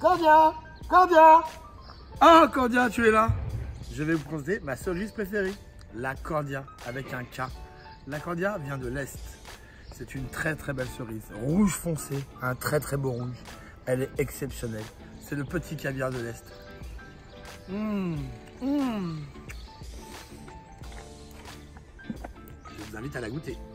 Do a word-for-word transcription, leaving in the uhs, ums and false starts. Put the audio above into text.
Cordia, Cordia. Ah, Cordia, tu es là. Je vais vous présenter ma cerise préférée, la Cordia, avec un K. La Cordia vient de l'Est. C'est une très très belle cerise, rouge foncé, un très très beau rouge. Elle est exceptionnelle. C'est le petit caviar de l'Est. Mmh, mmh. Je vous invite à la goûter.